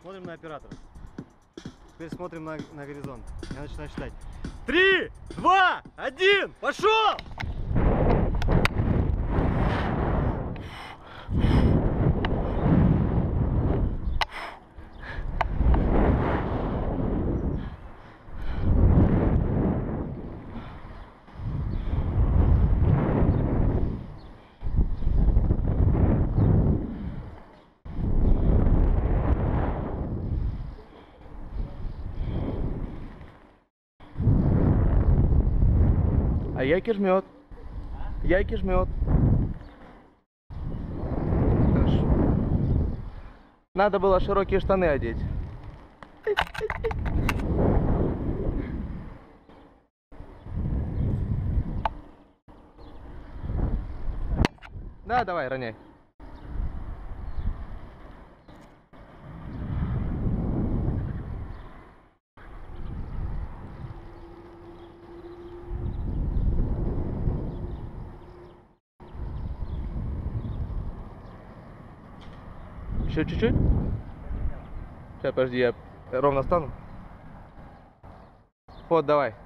Смотрим на оператора. Теперь смотрим на горизонт. Я начинаю считать. 3, 2, 1, пошел! А яйки жмет. Яйки жмет. Надо было широкие штаны одеть. Да, давай, роняй. Еще чуть-чуть. Сейчас, подожди, я ровно стану. Вот, давай.